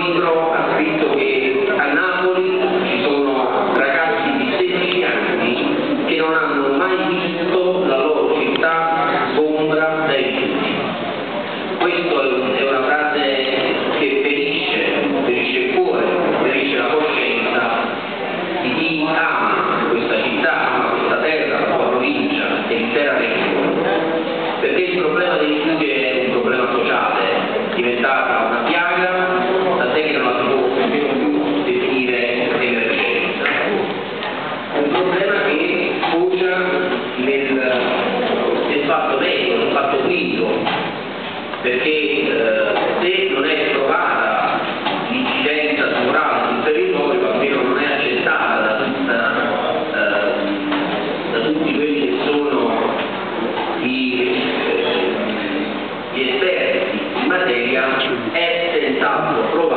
libro ha scritto che a Napoli ci sono ragazzi di 16 anni che non hanno mai visto la loro città ombra dai rifiuti. Questa è una frase che ferisce il cuore, ferisce la coscienza di chi ama questa città, ama questa terra, la sua provincia e l'intera regione. Perché il problema dei rifiuti è un problema sociale, è diventata una piaga, tant'è che non la si può nemmeno più definire emergenza. È un problema che sfocia nel fatto medico, nel fatto clinico, perché se non è trovata l'incidenza tumorale sul territorio, almeno non è accettata da tutti quelli che sono gli esperti in materia, è senz'altro provato